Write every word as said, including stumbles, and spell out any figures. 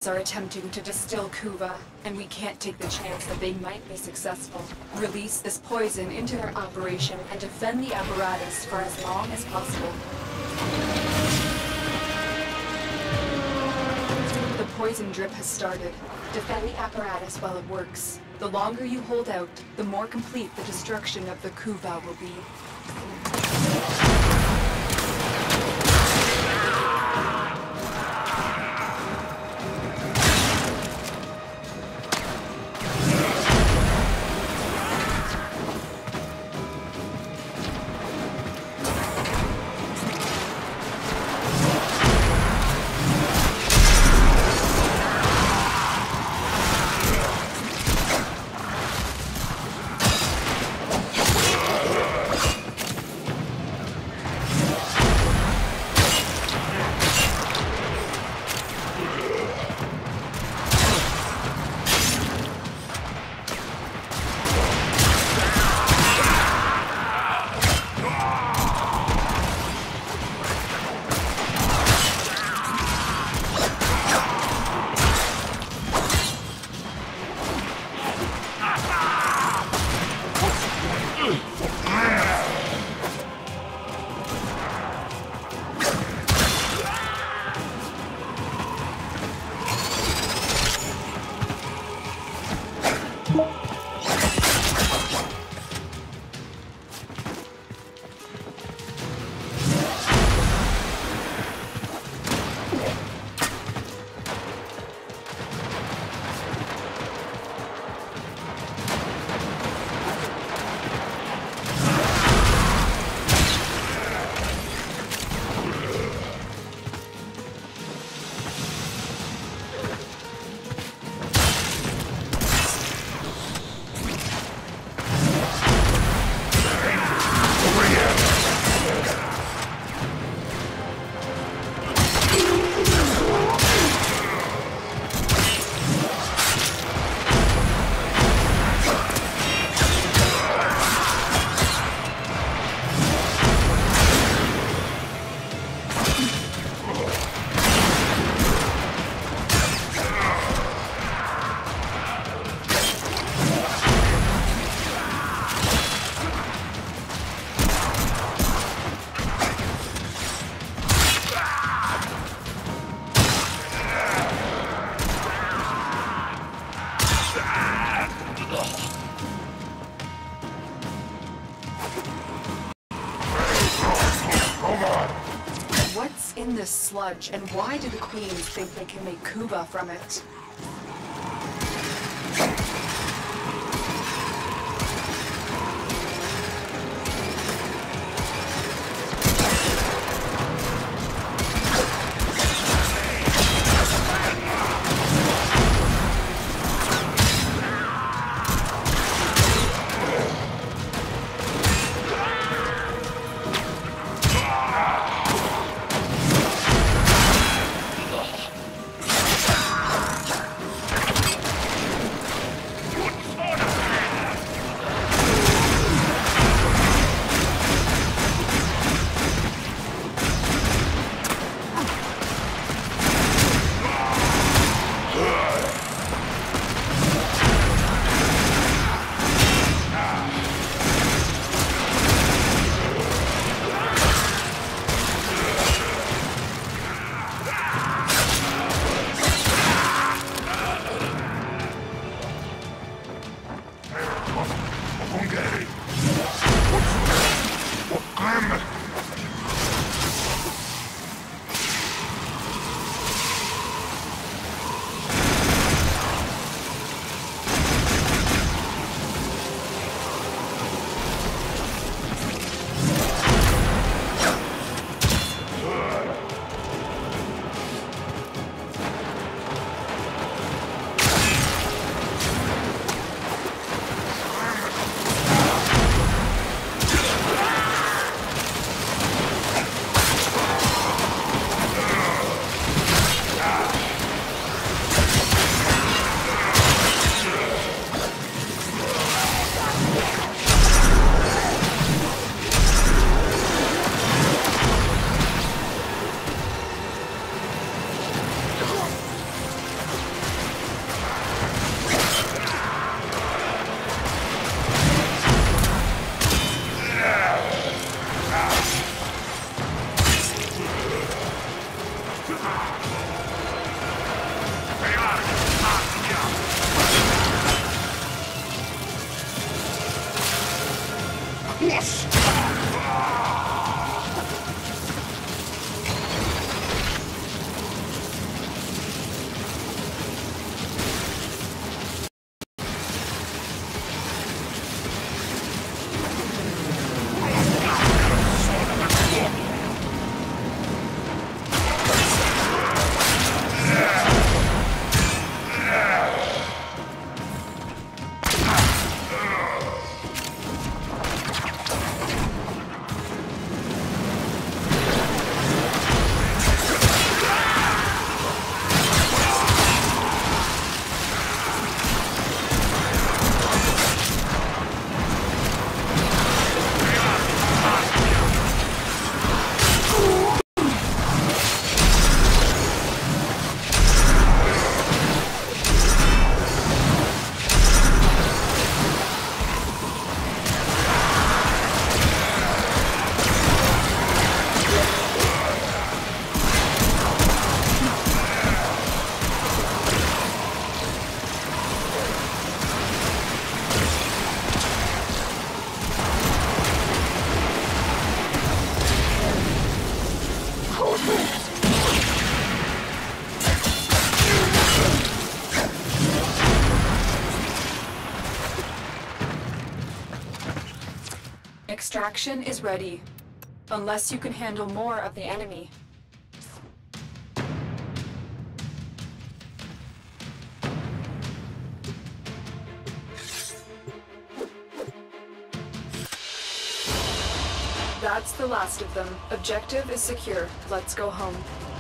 are attempting to distill Kuva, and we can't take the chance that they might be successful. Release this poison into their operation and defend the apparatus for as long as possible. The poison drip has started. Defend the apparatus while it works. The longer you hold out, the more complete the destruction of the Kuva will be. What's in this sludge, and why do the queens think they can make Kuva from it? Extraction is ready, unless you can handle more of the enemy. That's the last of them. Objective is secure. Let's go home.